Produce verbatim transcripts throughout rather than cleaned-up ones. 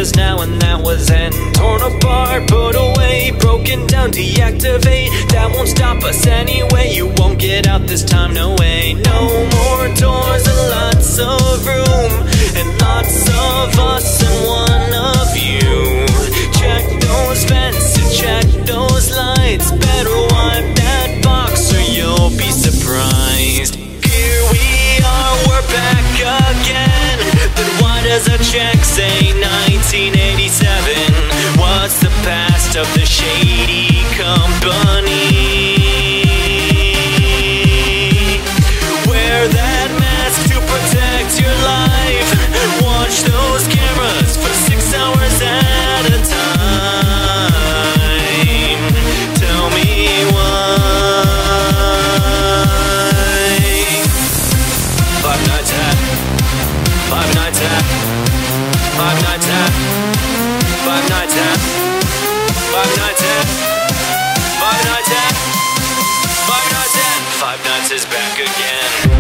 just now and that was end. Torn apart, put away, broken down, deactivate. That won't stop us anyway. You won't get out this time, no way. No more doors and lots of room, and lots of us and one of you. Check those vents and check those lights. Better wipe that box or you'll be surprised. Here we are, we're back again. Then why does a check say nineteen eighty-seven? What's the past of the shady company? Wear that mask to protect your life. Watch those cameras for six hours at a time. Tell me why. Five nights at, five nights at, five nights at, five nights at, five nights at, five nights at, five nights at, five nights is back again.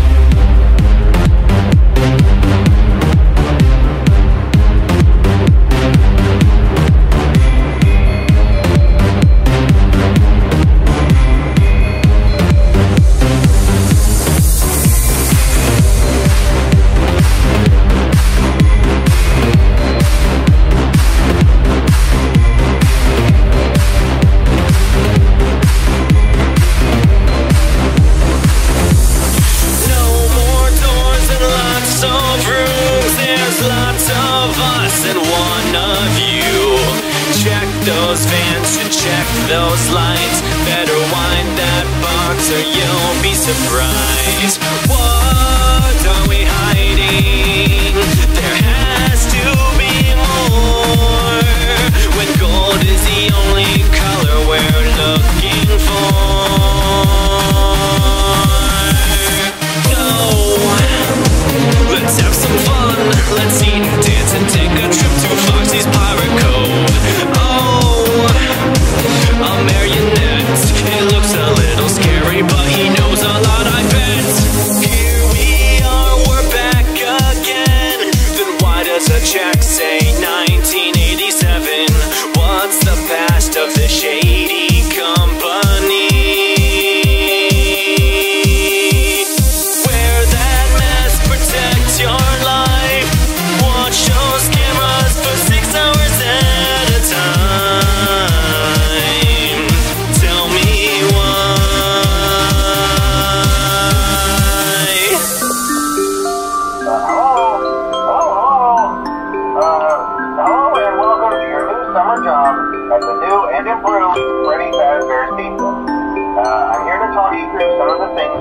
Those vans and check those lights. Better wind that box or you'll be surprised. What are we hiding? There has to be more. When gold is the only color we're looking for. No, let's have some fun. Let's eat and dance and take a trip to Foxy's Pirate Cove. A marionette, it looks a little scary, but he knows a lot, I bet. Here we are, we're back again. Then why does a check say nineteen eighty-seven? What's the past of the shady company? Wear that mask, protect your life. Watch those cameras for six hours at a time. At the new and improved Freddy Fazbear's Pizza. Uh, I'm here to talk you through some of the things.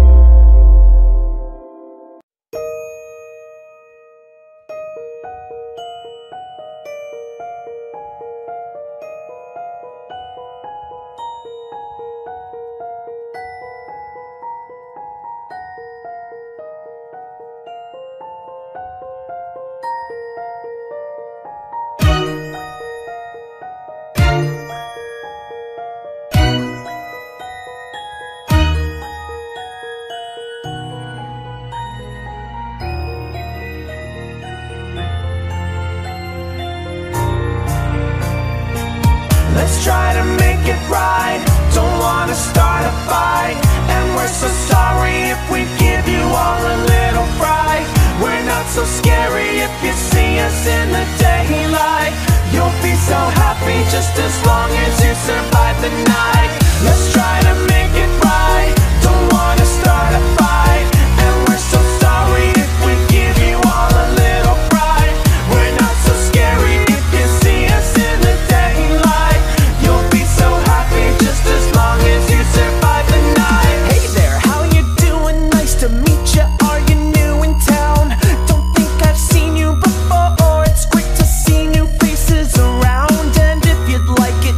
Let's try to make it right. Don't wanna start a fight, and we're so sorry if we give you all a little fright. We're not so scary if you see us in the daylight. You'll be so happy just as long as you survive the night. Let's try to make it right. Don't wanna start a fight, and we're so sorry if we give you all a little fright. We're not so scary if you see us in the daylight. You'll be so happy just as long as you survive the night. Hey there, how you doing? Nice to meet you. Are you new in town? Don't think I've seen you before. It's great to see new faces around, and if you'd like it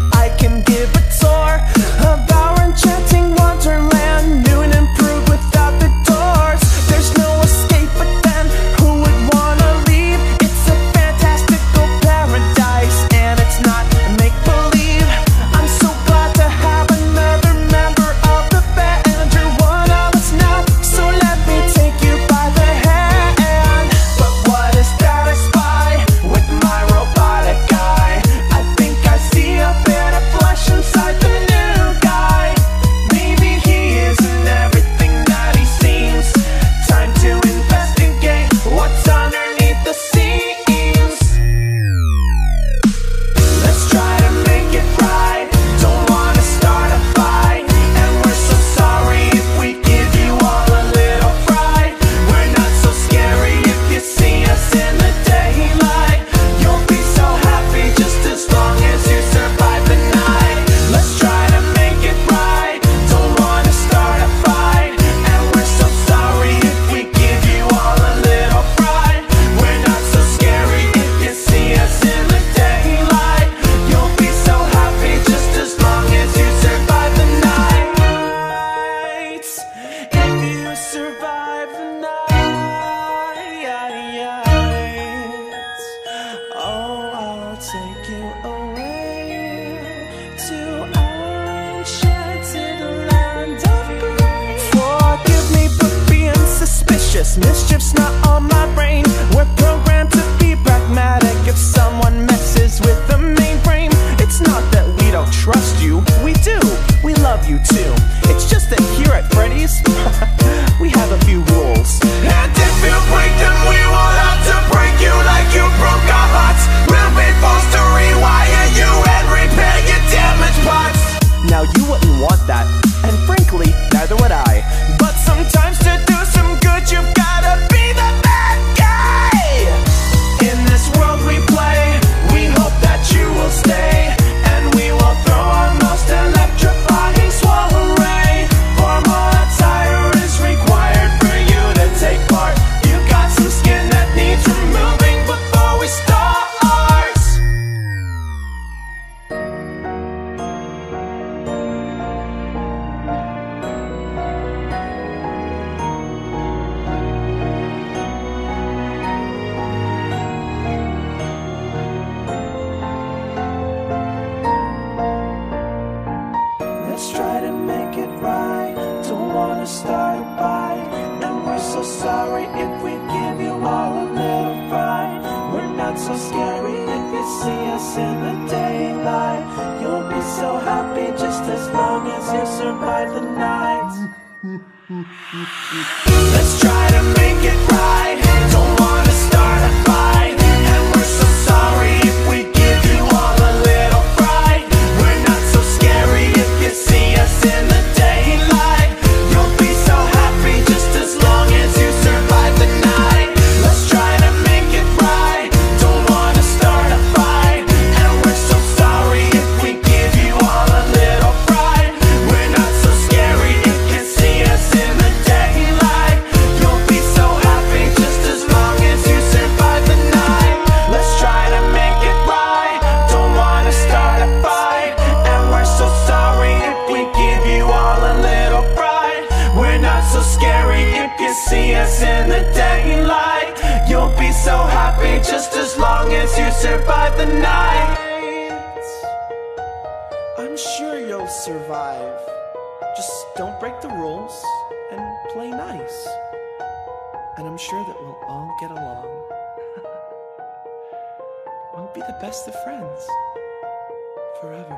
This mischief's not on my brain. We're programmed to be pragmatic. If someone messes with the mainframe, it's not that we don't trust you. We do, we love you too. It's just that here at Freddy's, we have a few rules. And if you break them, we will have to break you like you broke our hearts. We'll be forced to rewire you and repair your damaged parts. Now you wouldn't want that, and frankly, neither would I. But sometimes to do some good, you've gotta be the bad guy. In this world we play, we hope that you will stay, and we will throw our most electrifying swallow ray. Formal attire is required for you to take part. You got some skin that needs removing before we start. Let's try to make it right. Don't wanna start a fight, and we're so sorry if we give you all a little fright. We're not so scary if you see us in the daylight. You'll be so happy just as long as you survive the night. Let's try to make it right. Don't wanna start a fight, and we're so sorry if we give you all a little fright. We're not so scary if you see us in the daylight. You'll be so happy just as long as you survive the night. Let's try to make it right. Don't wanna start a fight, and we're so sorry if we give you all a little fright. We're not so scary if you see us in the daylight. You'll be so happy just as long as you survive the night. Let's try to make it right. Don't wanna start a fight, and we're so sorry if we give you all a little fright. We're not so scary if you see us in the daylight. You'll be so happy just as long as you survive the night. I'm sure you'll survive. Just don't break the rules and play nice. And I'm sure that we'll all get along. We'll be the best of friends. Forever.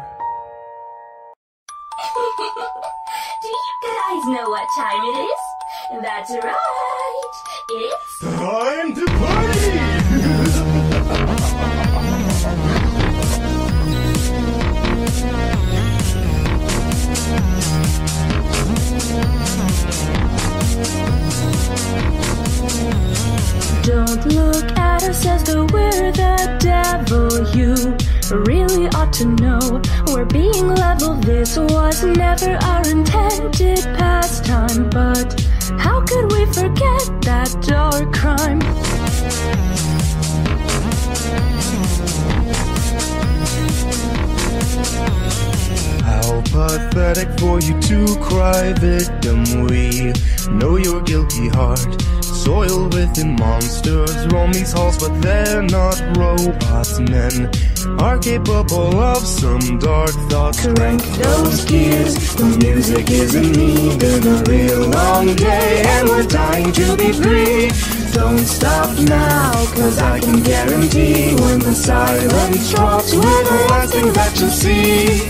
Do you guys know what time it is? That's right. It's Time to party! Don't look at us as though we're the devil. You really ought to know we're being leveled. This was never our intended pastime, but how could we forget that dark crime? How pathetic for you to cry victim. We know your guilty heart, soiled within monsters, roam these halls, but they're not robots. Men are capable of some dark thoughts. Crank those gears, the music isn't me. Been a real long day and we're dying to be free. Don't stop now, cause I can guarantee when the silence drops, we're the last thing that you'll see.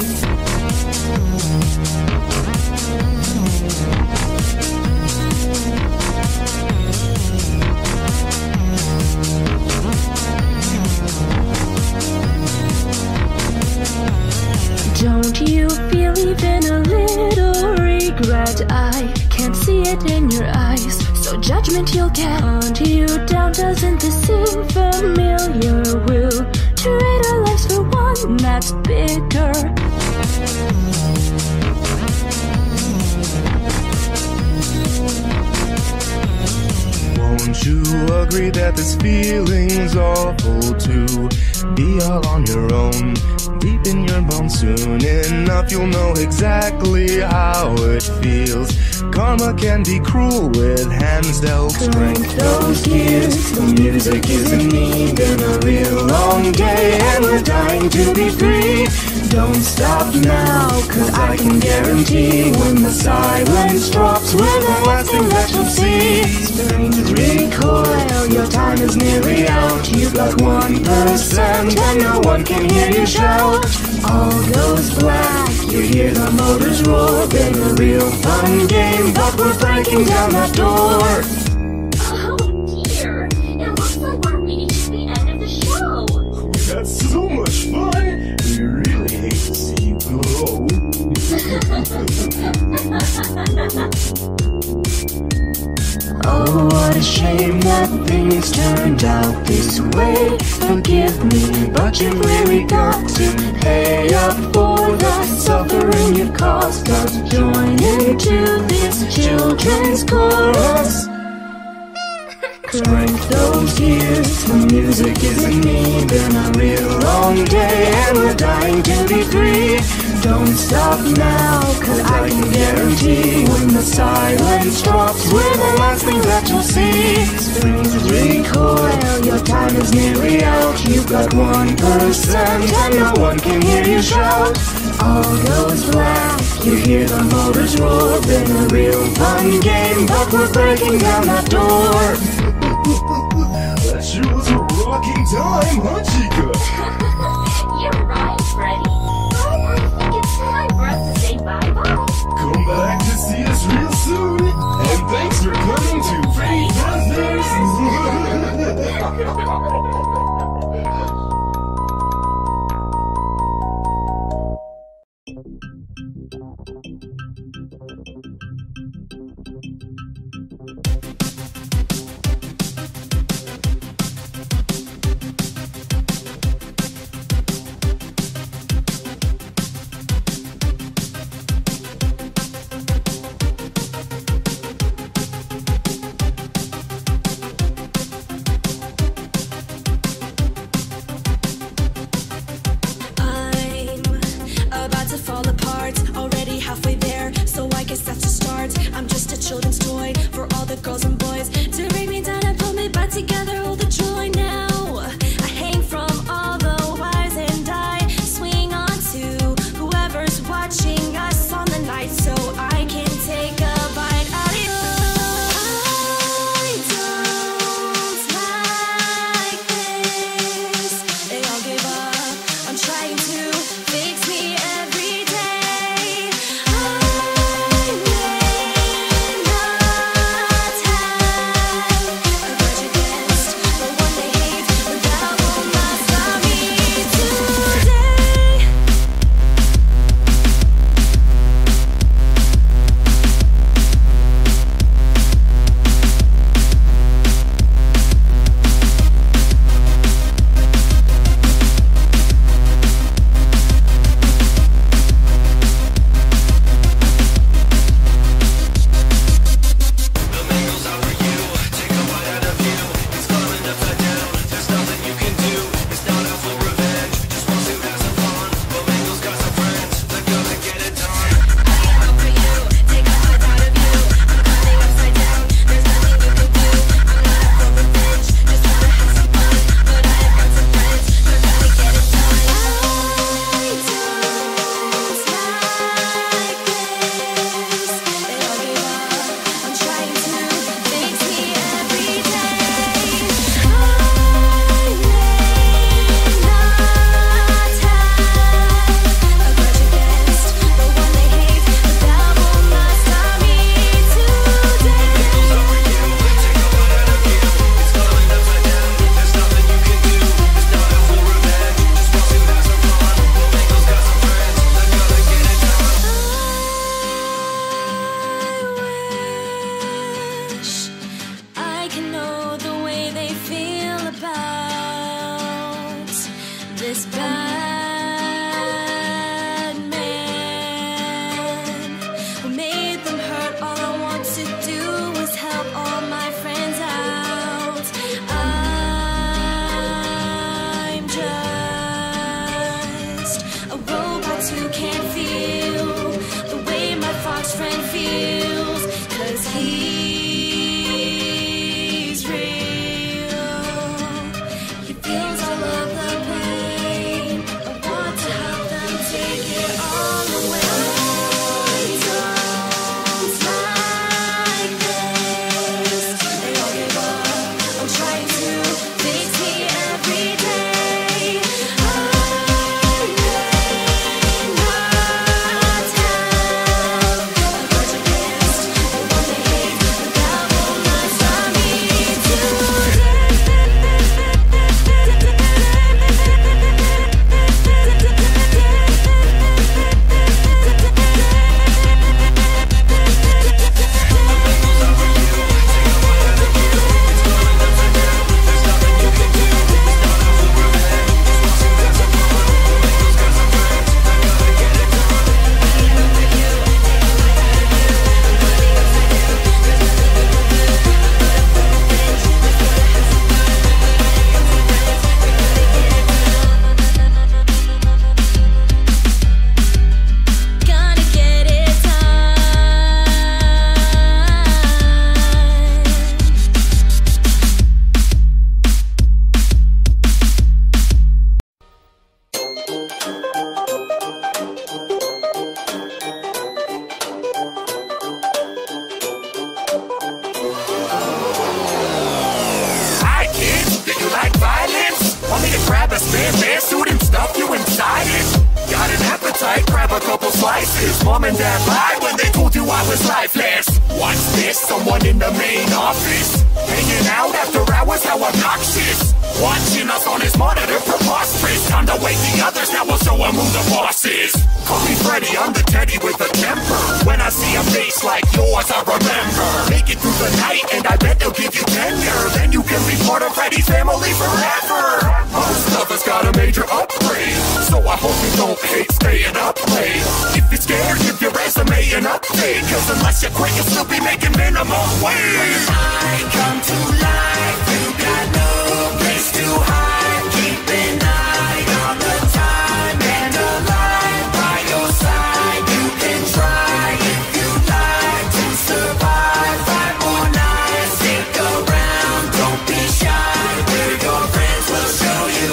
Don't you feel even a little regret? I can't see it in your eyes, so judgment you'll get. Hunt you down, doesn't this seem familiar? We'll trade our lives for one that's bigger. Won't you agree that this feeling's awful to be all on your own? Deep in your bones, soon enough you'll know exactly how it feels. Karma can be cruel with hands dealt Crank strength. those gears, the music isn't me. Been a real long day and we're dying to be free. Don't stop now, cause I can guarantee when the silence drops, we're the last thing that you'll see. Strange your time is nearly out. You've got one percent and no one can hear you shout. All goes black, you hear the motors roar. Been a real fun game, but we're breaking down that door. Oh dear, it looks like we're reaching the end of the show. We had so much fun, we really hate to see you go. Oh, what a shame that things turned out this way. Forgive me, but you've really got to pay up for the suffering you've caused us. Join into this children's chorus. Crank those gears, the music isn't me. Been a real long day and we're dying to be free. Don't stop now, cause I can guarantee when the silence drops, we're the last thing that you'll see. Springs recoil, your time is nearly out. You've got one percent and no one can hear you shout. All goes black, you hear the motors roar. Been a real fun game, but we're breaking down that door. That sure was a rocking time, huh, Chica? You're right, Freddy. But I think it's time for us to say bye-bye. Come back to see us real soon. And thanks for coming to Freddy Fazbear's. I'm just a children's toy for all the girls and boys to bring me down and pull me back together. All the joy now I hang from all the wires and I swing on to whoever's watching us on the night so I can take a bite out of you. I don't like this. They all give up on trying to fix me every day. I may not have grab a spare bear suit and stuff you inside it. Got an appetite, grab a couple slices. Mom and dad lied when they told you I was lifeless. Watch this, someone in the main office, hanging out after hours, how obnoxious. Watching us on his monitor, preposterous. Time to wake the others, now we'll show him who the boss is. Call me Freddy, I'm the teddy with a temper. When I see a face like yours, I remember. Make it through the night, and I bet they'll give you tenure. Then you can be part of Freddy's family forever. Most of us got a major upgrade, so I hope you don't hate staying up late. If you're scared, give your resume an update, cause unless you quit, you'll still be making minimum wage. When I come to life, you got no place to hide. Keep an eye on the time and a light by your side. You can try if you like to survive. Five more nights, stick around, don't be shy. We're your friends, we'll show you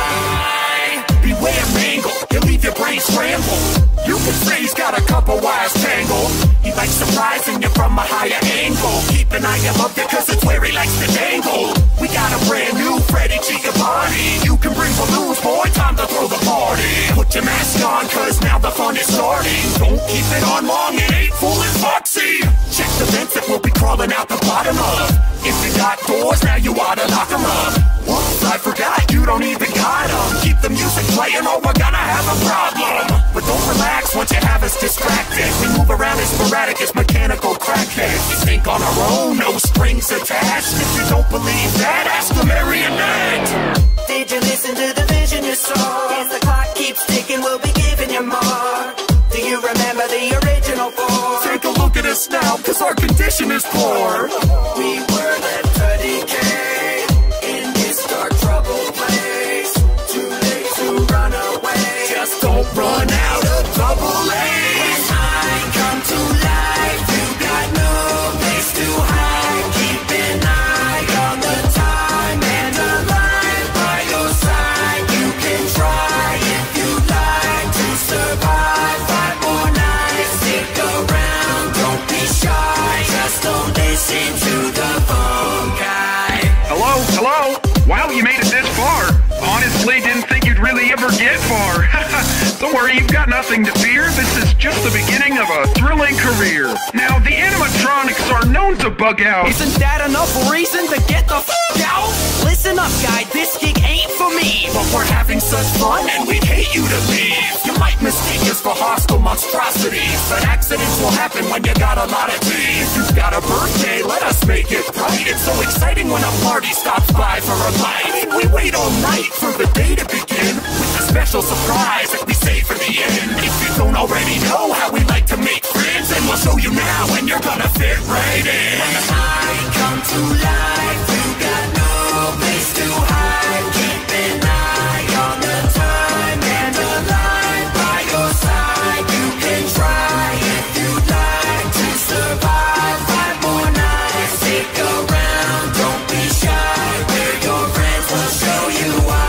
why. Beware Mangle, he'll leave your brain scrambled. You can say he's got a couple wires tangled. He likes surprising you from a higher angle. Keep an eye above you cause it's where he likes to dangle. We got a brand new Freddy Giovanni. You can bring balloons, boy, time to throw the party. Put your mask on cause now the fun is starting. Don't keep it on long, it ain't fooling Foxy. Check the vents that we'll be crawling out the bottom of. If you got doors, now you oughta lock them up. Whoops, I forgot, you don't even got them. Keep the music playing or we're gonna have a problem. But don't relax once you have us distracted. We move around as sporadic as mechanical crackheads. We think on our own, no strings attached. If you don't believe that, ask the marionette. Did you listen to the vision you saw? As the clock keeps ticking, we'll be giving you more. Do you remember the original four? Take a look at us now, cause our condition is poor. We were left to decay in this dark, troubled place. Too late to run away. Just don't run out of double A's. When I come to life, you got no place to hide. Keep an eye on the time and a light by your side. You can try if you like to survive. Five more nights, stick around, don't be shy. Just don't listen to the phone guy. Hello, hello? Wow, you made it this far. Honestly, didn't think you'd really ever get far. Don't worry, you've got nothing to fear. This is just the beginning of a thrilling career. Now, the animatronics are known to bug out. Isn't that enough reason to get the f*** out? Listen up, guy, this gig ain't for me. But we're having such fun and we'd hate you to leave. You might mistake us for hostile monstrosities, but accidents will happen when you got a lot of teeth. You've got a birthday, let us make it bright. It's so exciting when a party stops by for a bite. We wait all night for the day to begin with a special surprise that we save for the end. If you don't already know how we like to make friends, then we'll show you now and you're gonna fit right in. When I come to life, you got no place to hide. Keep an eye on the time and a light by your side. You can try if you'd like to survive. Five more nights, stick around, don't be shy. We're your friends, we'll show you why.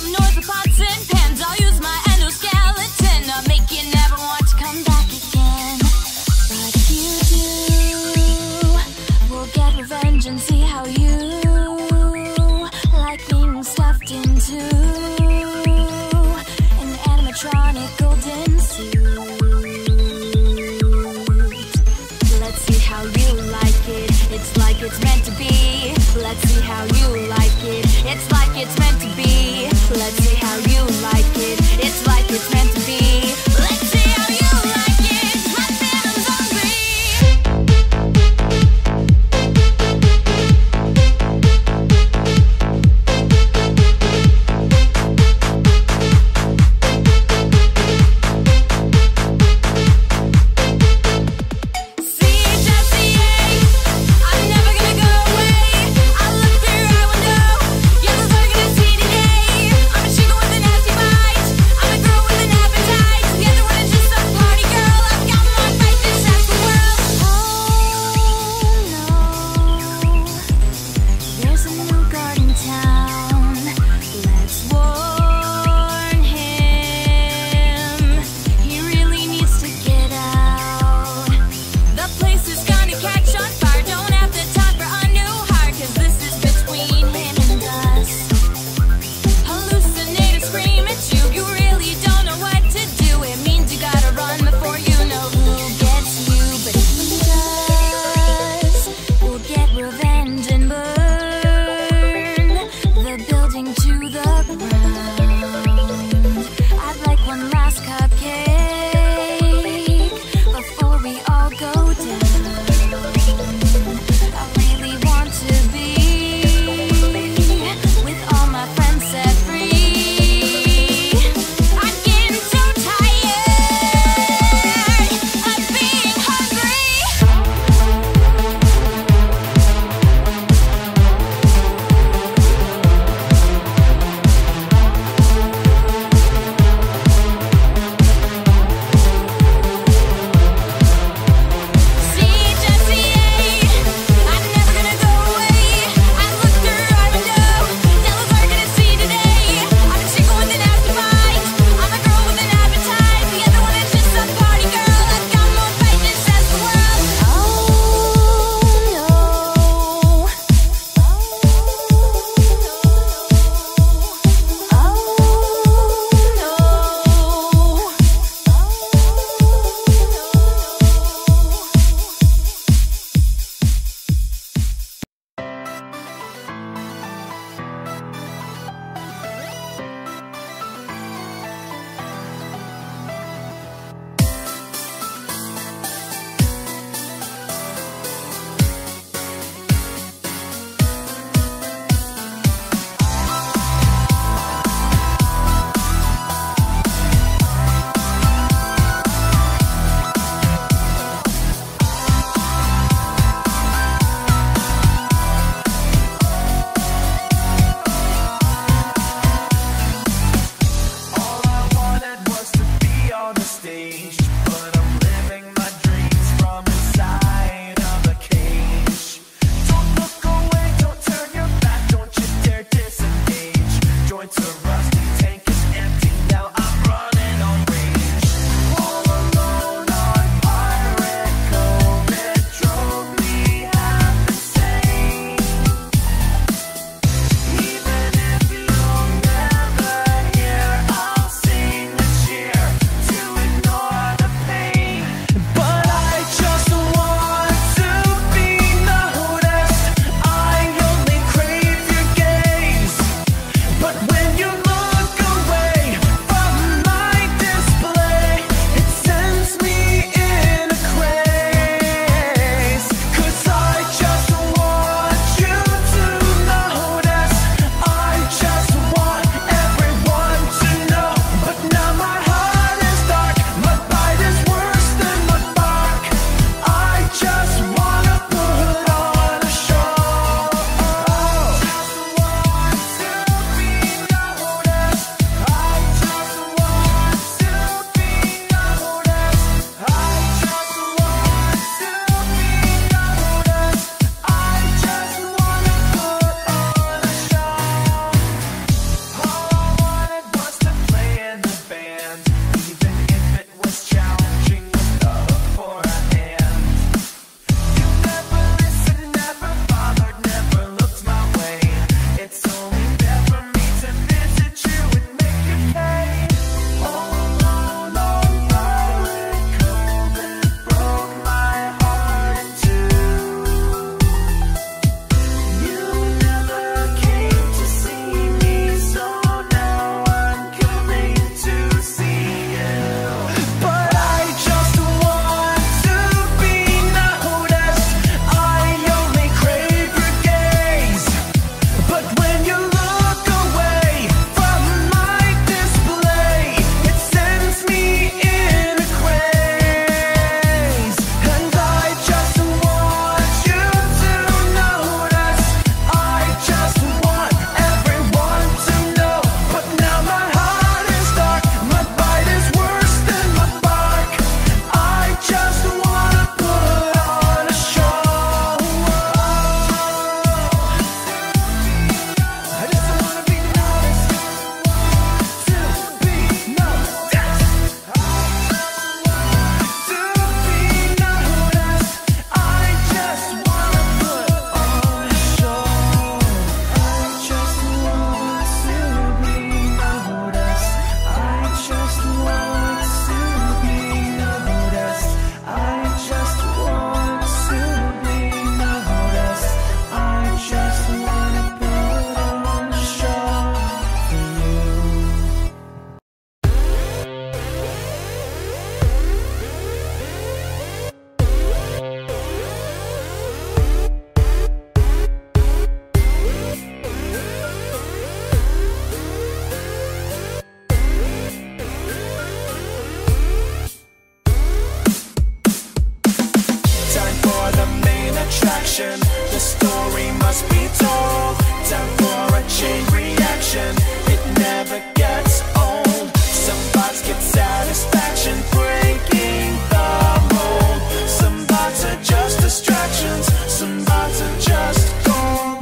some noise with pots and pans. I'll use my endoskeleton to make you never want to come back again. But if you do, we'll get revenge and see how you like being stuffed into an animatronic golden suit. Let's see how you like it. It's like it's meant to be. Let's see how you like it. It's like it's meant to be. Let's see how you action. The story must be told. Time for a chain reaction. It never gets old. Some bots get satisfaction breaking the mold. Some bots are just distractions. Some bots are just gold.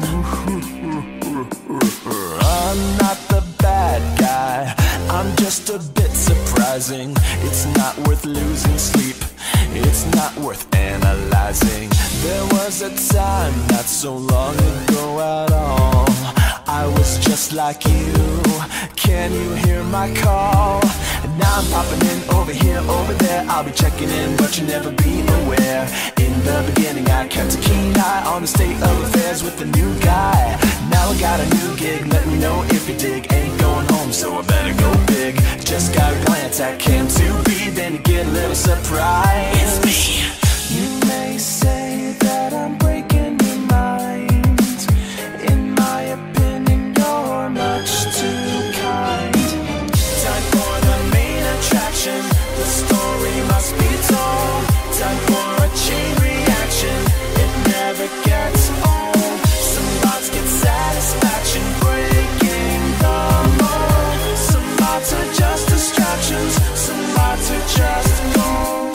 I'm not the bad guy, I'm just a bit surprising. It's not worth losing sleep, it's not worth analyzing. There was a time not so long ago at all, I was just like you. Can you hear my call? And now I'm popping in over here, over there. I'll be checking in, but you'll never be aware. In the beginning I kept a keen eye on the state of affairs with the new guy. Now I got a new gig, let me know if you dig. Ain't going home, so I better go big. Just got a glance at Cam two B, then you get a little surprise. It's me. You may say that I'm breaking your mind. In my opinion, you're much too kind. Time for the main attraction. The story must be told. Time for a chain reaction. It never gets old. Some bots get satisfaction breaking the mold. Some bots are just distractions. Some bots are just gold.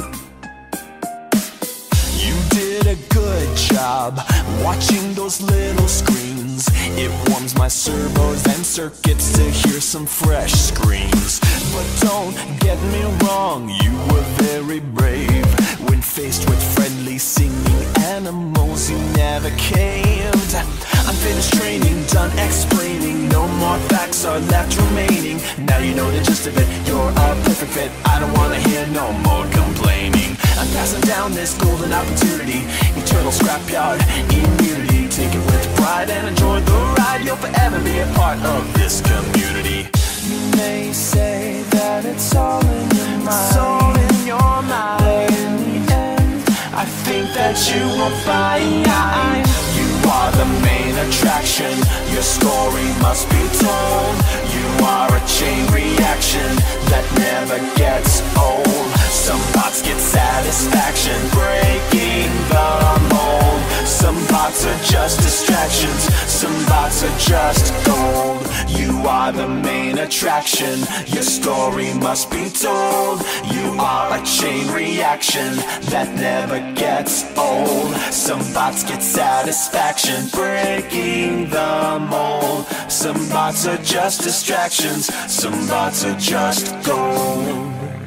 You did a good job watching those little screens. It warms my servos and circuits to hear some fresh screams. But don't get me wrong, you were very brave. When faced with friendly singing animals, you never caved. I'm finished training, done explaining. No more facts are left remaining. Now you know the gist of it, you're a perfect fit. I don't wanna hear no more complaining. I'm passing down this golden opportunity. Eternal scrapyard immunity. Take it with pride and enjoy the ride. You'll forever be a part of this community. You may say that it's all in your mind. It's all in your mind. But in the end, I think that you will find you are the main attraction. Your story must be told. You are a chain reaction that never gets old. Some bots get satisfaction breaking the mold. Some bots are just distractions. Some bots are just gold. You are the main attraction. Your story must be told. You are a chain reaction that never gets old. Some bots get satisfaction breaking the mold. Some bots are just distractions. Some bots are just gold.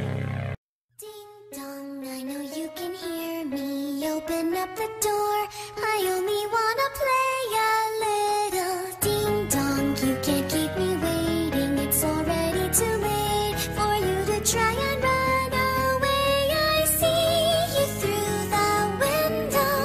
Open up the door, I only wanna play a little. Ding dong, you can't keep me waiting. It's already too late for you to try and run away. I see you through the window.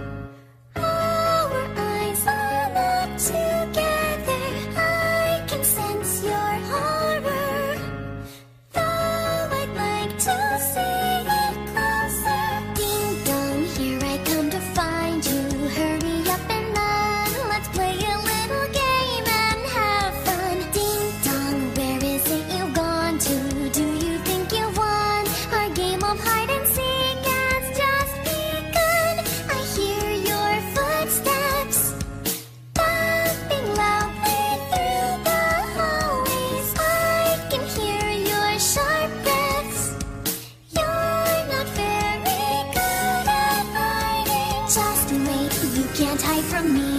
Our eyes are up together. I can sense your horror, though I'd like to see it closer. Ding dong, here I come to find you. Hurry up and run. Let's play a little game and have fun. Ding dong, where is it you've gone to? Do you think you won? Our game of hide and seek has just begun. I hear your footsteps bumping loudly through the hallways. I can hear your sharp breaths. You're not very good at hiding. Just wait, you can't hide from me.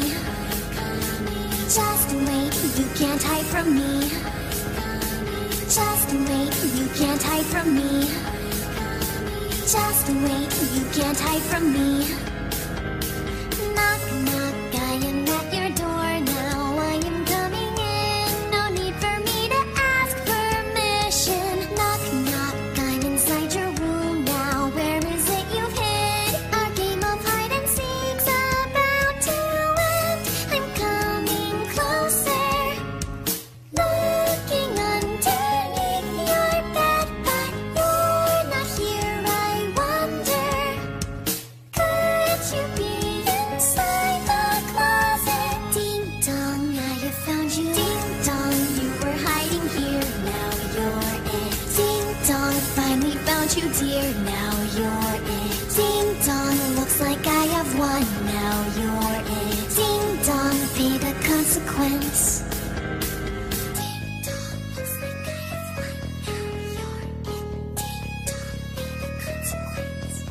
Just wait, you can't hide from me. Just wait, you can't hide from me. Just wait, you can't hide from me. Knock, knock, I am at your door now. I am coming in, no need for me to ask permission. Knock, knock, I'm inside your room now. Where is it you've hid? Our game of hide and seek's about to end. I'm coming closer, looking underneath your bed, but you're not here. I wonder, could you be inside the closet? Ding dong, I have found you. Ding dong, you were hiding here. Now you're it. Ding dong, finally found you, dear. Now you're it. Ding dong, looks like I have one, now you're it. Ding dong, pay the consequence. Ding dong, looks like I have won, now you're it. Ding dong, pay the consequence.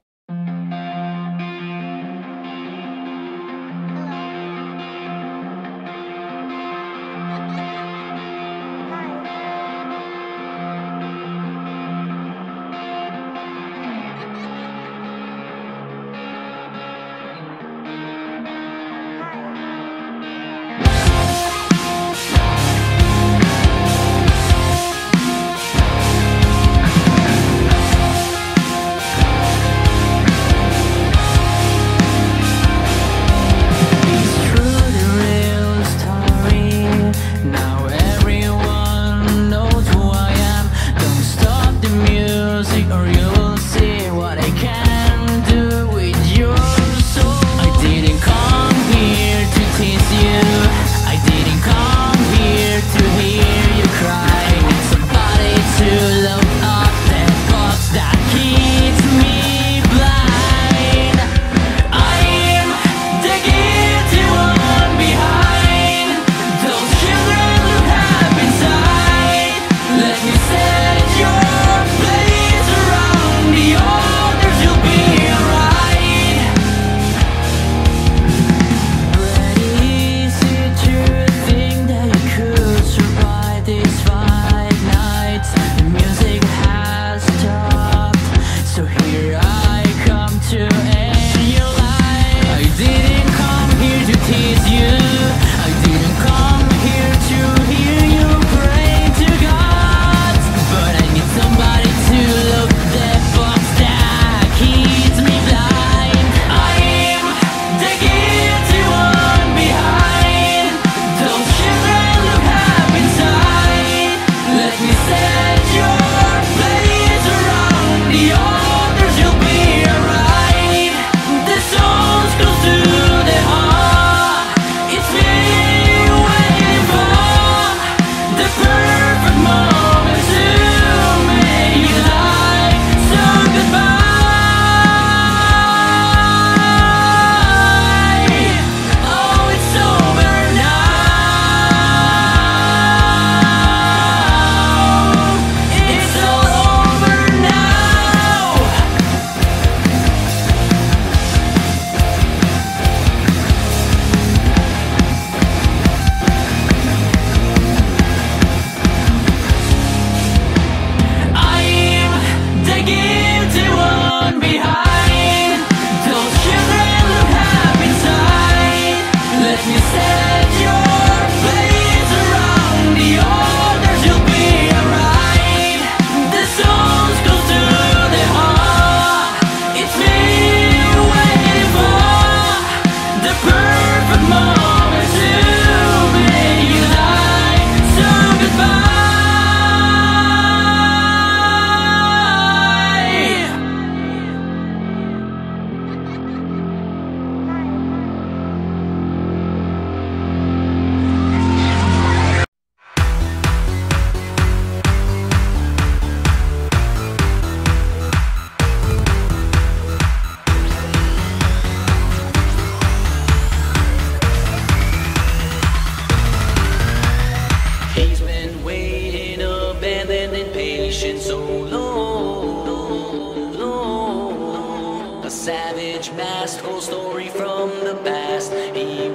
savage masked old story from the past. He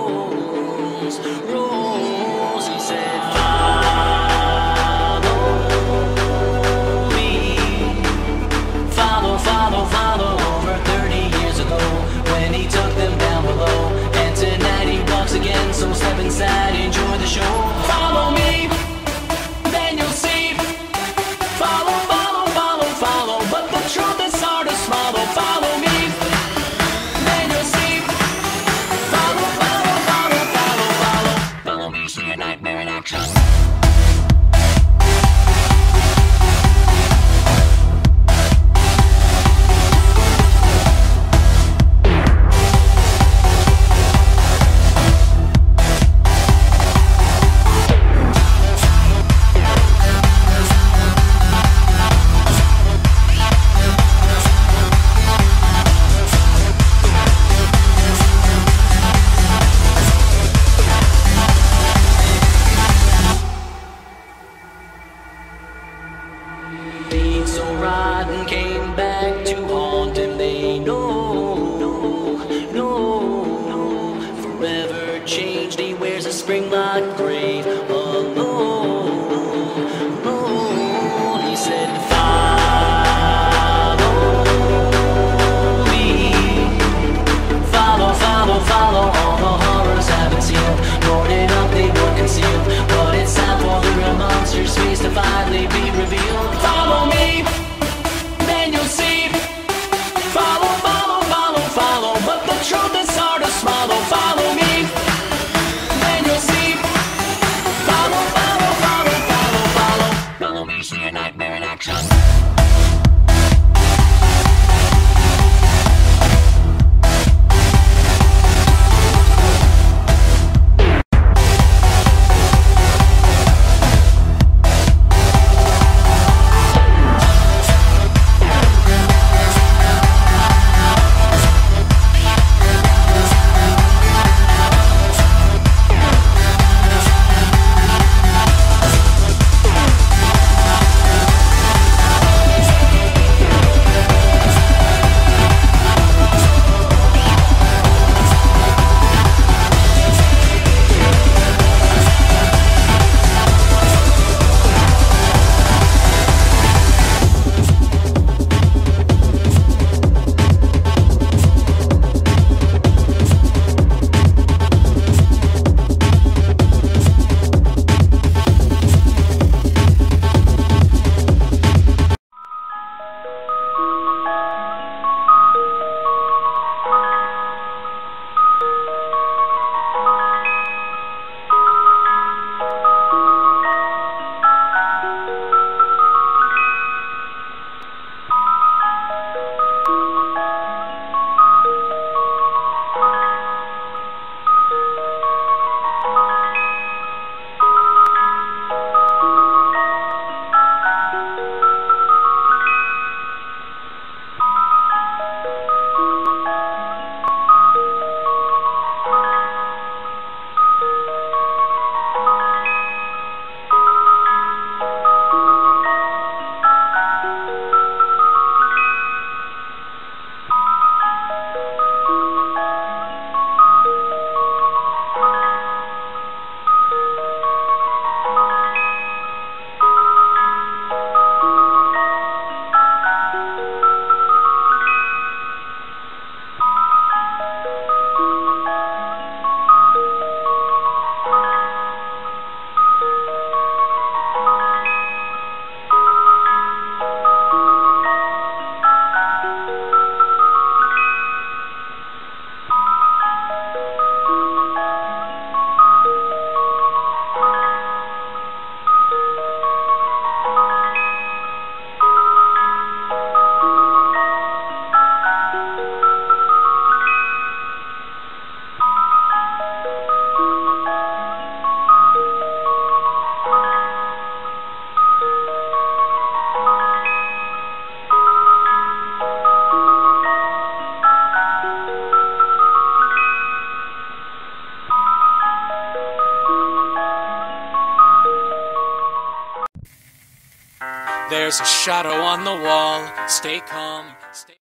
rolls, rolls, he said, follow me, follow, follow, follow. Over thirty years ago, when he took them down below, and tonight he walks again, so step inside, enjoy the show. Follow me, then you'll see. Follow, follow, follow, follow, but the truth is hard to swallow. Follow me, then you'll see. so rotten came back to haunt him. They know, no, forever changed. He wears a spring-locked grave alone, alone. He said, follow me, follow, follow, follow. All the horrors haven't sealed, boarded up, they were concealed, but it's time for the real monster's face to finally be revealed. Follow me, then you'll see. Follow, follow, follow, follow, but the truth is hard to swallow. Follow me, then you'll see. Follow, follow, follow, follow, follow. Follow me, see a nightmare in action. There's a shadow on the wall. Stay calm. Stay